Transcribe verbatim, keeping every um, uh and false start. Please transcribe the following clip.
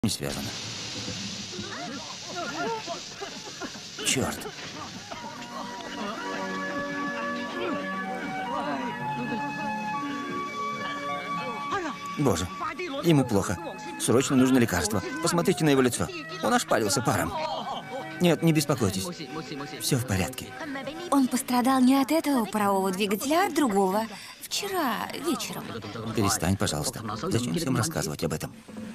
Не связано. Черт. Боже, ему плохо. Срочно нужно лекарство. Посмотрите на его лицо. Он ошпарился паром. Нет, не беспокойтесь. Все в порядке. Он пострадал не от этого парового двигателя, а от другого. Вчера вечером. Перестань, пожалуйста. Зачем всем рассказывать об этом?